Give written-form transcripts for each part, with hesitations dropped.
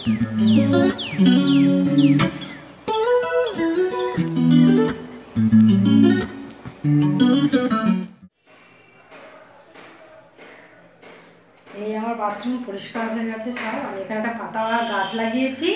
এই আমার বাথরুম পরিষ্কার হয়ে গেছে সব। আমি এখানে একটা পাতা গাছ লাগিয়েছি।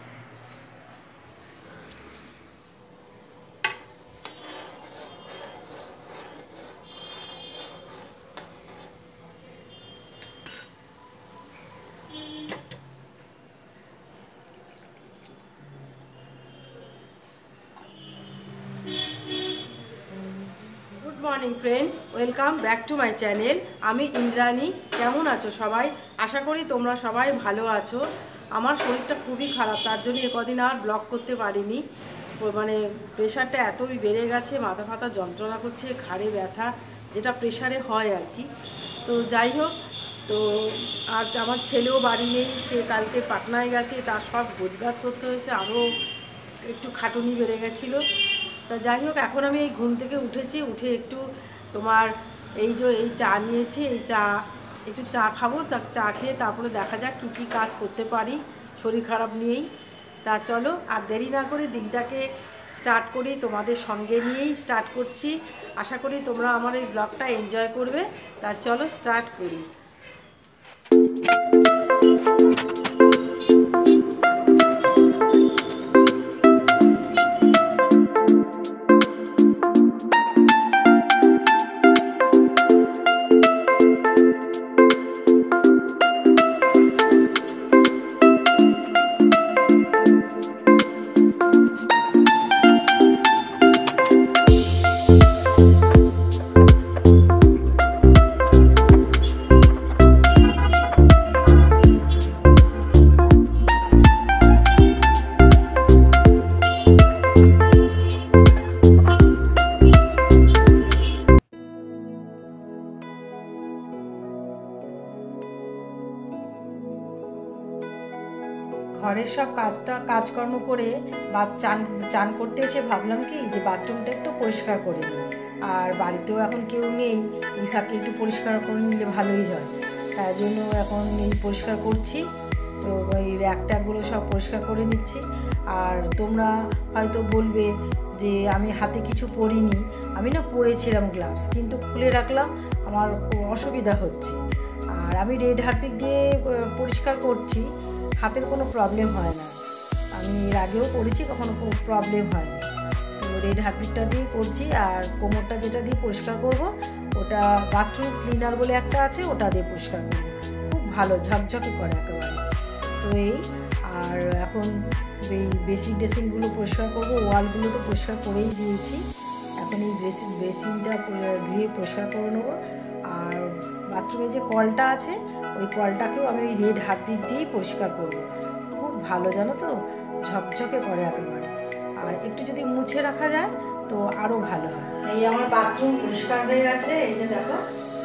Good morning friends, welcome back to my channel. আমি ইন্দ্রানি। কেমন আছো সবাই? আশা করি তোমরা সবাই ভালো আছো। আমার শরীরটা খুবই খারাপ, তার জন্য কদিন আর ব্লগ করতে পারিনি। মানে প্রেশারটা এতই বেড়ে গেছে, মাথা ফাতা যন্ত্রণা করছে, ঘাড়ে ব্যথা, যেটা প্রেশারে হয় আর কি। তো যাই হোক, তো আর আমার ছেলেও বাড়ি নেই, সে কালকে পাটনায় গেছে, তার সব গোছগাছ করতে হয়েছে, আরও একটু খাটুনি বেড়ে গেছিলো। তা যাই হোক, এখন আমি এই ঘুম থেকে উঠেছি, উঠে একটু তোমার এই চা নিয়েছি, এই চা একটু চা খাবো। তা চা খেয়ে তারপরে দেখা যাক কী কী কাজ করতে পারি শরীর খারাপ নিয়েই। তা চলো আর দেরি না করে দিনটাকে স্টার্ট করি, তোমাদের সঙ্গে নিয়েই স্টার্ট করছি। আশা করি তোমরা আমার এই ব্লগটা এনজয় করবে। তা চলো স্টার্ট করি। ঘরের সব কাজকর্ম করে বা চান করতে এসে ভাবলাম কি যে বাথরুমটা একটু পরিষ্কার করে নিই। আর বাড়িতেও এখন কেউ নেই, এই ফাঁকে একটু পরিষ্কার করে নিলে ভালোই হয়। তার জন্য এখন এই পরিষ্কার করছি। তো এই র্যাকট্যাগুলো সব পরিষ্কার করে নিচ্ছি। আর তোমরা হয়তো বলবে যে আমি হাতে কিছু পরিনি। আমি না পরেছিলাম গ্লাভস, কিন্তু খুলে রাখলাম, আমার অসুবিধা হচ্ছে। আর আমি রেড হারপিক দিয়ে পরিষ্কার করছি, হাতের কোনো প্রবলেম হয় না। আমি এর আগেও করেছি, কখনো কোনো প্রবলেম হয় না। তো রেড হারপিকটা দিয়ে করছি। আর কোমরটা যেটা দিয়ে পরিষ্কার করব, ওটা বাথরুম ক্লিনার বলে একটা আছে, ওটা দিয়ে পরিষ্কার করব। খুব ভালো ঝকঝকে করে একেবারে। তো এই আর এখন এই বেসিন টেসিনগুলো পরিষ্কার করব, ওয়ালগুলো তো পরিষ্কার করেই দিয়েছি। এখন এই বেসিনটা ধুয়ে পরিষ্কার করে নেবো। আর বাথরুমে যে কলটা আছে, ওই কলটাকেও আমি ওই রেড হারপিক দিয়েই পরিষ্কার করব। খুব ভালো, জানো তো, ঝকঝকে করে একেবারে। আর একটু যদি মুছে রাখা যায় তো আরও ভালো হয়। এই আমার বাথরুম পরিষ্কার হয়ে গেছে, এই যে দেখো।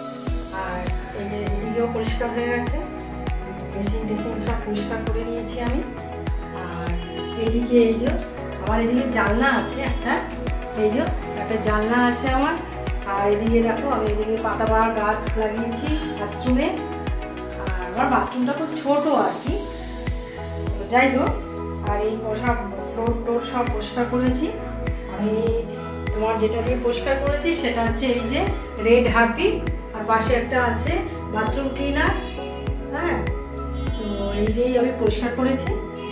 আর এই যে এদিকেও পরিষ্কার হয়ে গেছে, বেসিন টেসিন সব পরিষ্কার করে নিয়েছি আমি। আর এইদিকে এই যে আমার এদিকে জানলা আছে একটা, এই যে একটা জানলা আছে আমার। আর এদিকে দেখো, আমি এদিকে পাতাবাহার গাছ লাগিয়েছি বাথরুমে। আর আমার বাথরুমটা খুব ছোটো আর কি, যাই হোক। আর এই সব ফ্লোর টোর সব পরিষ্কার করেছি আমি। তোমার যেটা দিয়ে পরিষ্কার করেছি সেটা হচ্ছে এই যে রেড হারপিক, আর পাশে একটা আছে বাথরুম ক্লিনার। হ্যাঁ, তো এই দিয়েই আমি পরিষ্কার করেছি।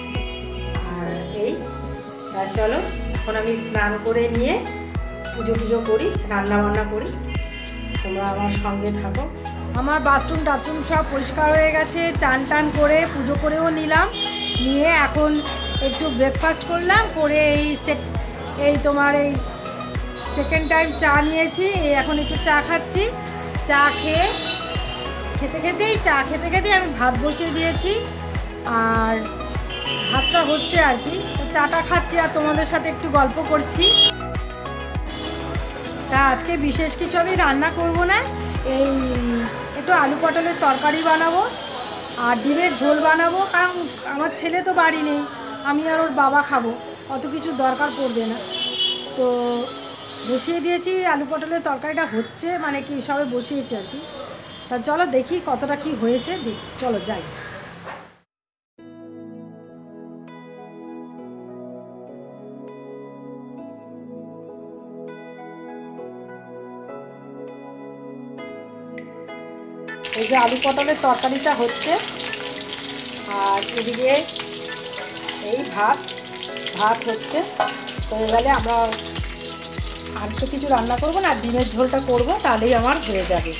আর এই চলো এখন আমি স্নান করে নিয়ে পুজো করি, রান্না বান্না করি। তোমরা আমার সঙ্গে থাকো। আমার বাথরুম টাথরুম সব পরিষ্কার হয়ে গেছে, চান টান করে পুজো করেও নিলাম। নিয়ে এখন একটু ব্রেকফাস্ট করলাম, করে এই তোমার এই সেকেন্ড টাইম চা নিয়েছি। এখন একটু চা খাচ্ছি। চা খেতেই আমি ভাত বসিয়ে দিয়েছি। আর ভাতটা হচ্ছে আর কি, চাটা খাচ্ছি আর তোমাদের সাথে একটু গল্প করছি। তা আজকে বিশেষ কিছু আমি রান্না করব না, এই একটু আলু পটলের তরকারি বানাবো আর ডিমের ঝোল বানাবো। কারণ আমার ছেলে তো বাড়ি নেই, আমি আর ওর বাবা খাবো, অত কিছু দরকার পড়বে না। তো বসিয়ে দিয়েছি, আলু পটলের তরকারিটা হচ্ছে, মানে কি সবে বসিয়েছি আর কি। তা চলো দেখি কতটা কি হয়েছে, চলো যাই। এই যে আলু পটলের তরকারিটা হচ্ছে, আর এদিকে এই ভাত হচ্ছে। তো এবারে আমরা আর তো কিছু রান্না করবো না, ডিমের ঝোলটা করবো, তাহলেই আমার হয়ে যাবে।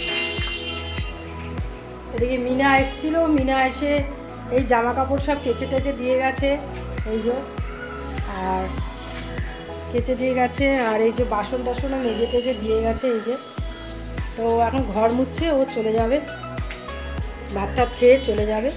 এদিকে মিনা এসেছিল, মিনা এসে এই জামা কাপড় সব কেচে টেচে দিয়ে গেছে, এই যে আর কেচে দিয়ে গেছে, আর এই যে বাসন টাসনও মেজে টেজে দিয়ে গেছে, এই যে। তো এখন ঘর মুছছে, ও চলে যাবে, ভাত টাত খেয়ে চলে যাবে।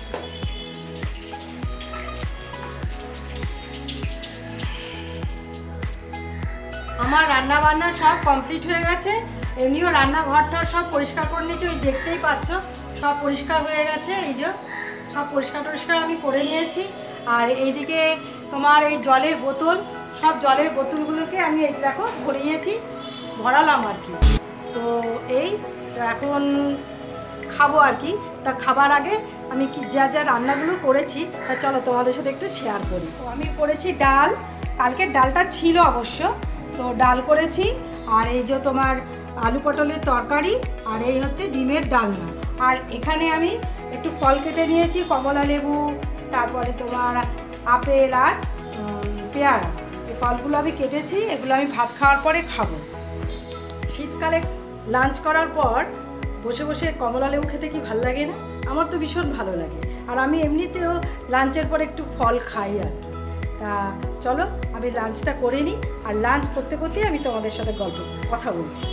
আমার রান্না বান্না সব কমপ্লিট হয়ে গেছে, এমনিও রান্নাঘরটার সব পরিষ্কার করে নিয়েছি, ওই দেখতেই পাচ্ছ সব পরিষ্কার হয়ে গেছে, এই যে সব পরিষ্কার টরিষ্কার আমি করে নিয়েছি। আর এইদিকে তোমার এই জলের বোতল, সব জলের বোতলগুলোকে আমি এই দেখো ভরিয়েছি, ভরালাম আর কি। তো এই তো এখন খাবো আর কি। তা খাবার আগে আমি কি যা যা রান্নাগুলো করেছি তা চলো তোমাদের সাথে একটু শেয়ার করি। তো আমি করেছি ডাল, কালকের ডালটা ছিল অবশ্য, তো ডাল করেছি। আর এই যে তোমার আলু পটলের তরকারি, আর এই হচ্ছে ডিমের ডালনা। আর এখানে আমি একটু ফল কেটে নিয়েছি, কমলা লেবু, তারপরে তোমার আপেল আর পেয়ারা, এই ফলগুলো আমি কেটেছি, এগুলো আমি ভাত খাওয়ার পরে খাবো। শীতকালে লাঞ্চ করার পর বসে বসে কমলা লেবু খেতে কি ভালো লাগে না? আমার তো ভীষণ ভালো লাগে। আর আমি এমনিতেও লাঞ্চের পরে একটু ফল খাই আর কি। তা চলো আমি লাঞ্চটা করে নিই, আর লাঞ্চ করতে করতেই আমি তোমাদের সাথে কথা বলছি।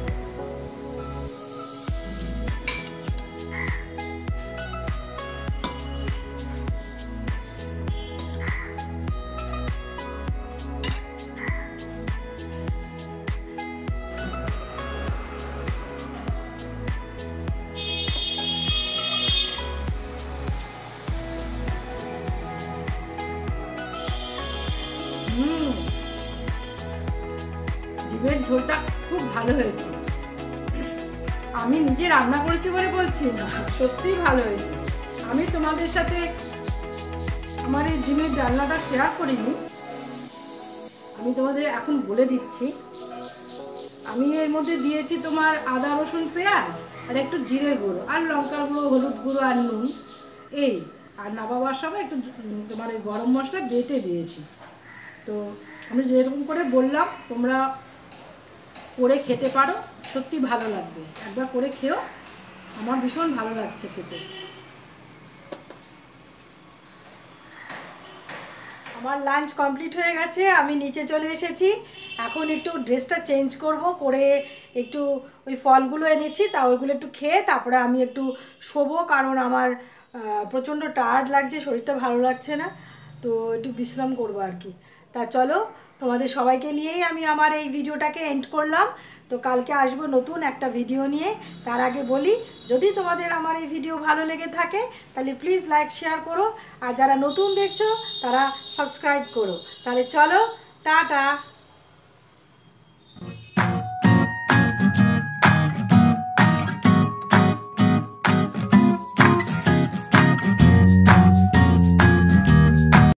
ডিমের ঝোলটা খুব ভালো হয়েছে, আমি নিজে রান্না করেছি বলে বলছি না, সত্যিই ভালো হয়েছে। আমি তোমাদের সাথে আমার এই ডিমের ডালনাটা শেয়ার করিনি, আমি তোমাদের এখন বলে দিচ্ছি। আমি এর মধ্যে দিয়েছি তোমার আদা রসুন পেঁয়াজ আর একটু জিরের গুঁড়ো আর লঙ্কার গুঁড়ো, হলুদ গুঁড়ো আর নুন, এই আর নামাবার সময় একটু তোমার এই গরম মশলা বেটে দিয়েছি। তো আমি যেরকম করে বললাম তোমরা করে খেতে পারো, সত্যি ভালো লাগবে, একবার করে খেও, আমার ভীষণ ভালো লাগছে খেতে। আমার লাঞ্চ কমপ্লিট হয়ে গেছে, আমি নিচে চলে এসেছি, এখন একটু ড্রেসটা চেঞ্জ করব, করে একটু ওই ফলগুলো এনেছি, তা ওইগুলো একটু খেয়ে তারপরে আমি একটু শোবো, কারণ আমার প্রচণ্ড টায়ার্ড লাগছে, শরীরটা ভালো লাগছে না, তো একটু বিশ্রাম করবো আর কি। তা চলো তোমাদের সবাইকে নিয়েই আমি আমার এই ভিডিওটাকে এন্ড করলাম। তো কালকে আসবো নতুন একটা ভিডিও নিয়ে। তার আগে বলি, যদি তোমাদের আমার এই ভিডিও ভালো লেগে থাকে তাহলে প্লিজ লাইক শেয়ার করো, আর যারা নতুন দেখছো তারা সাবস্ক্রাইব করো। তাহলে চলো, টাটা।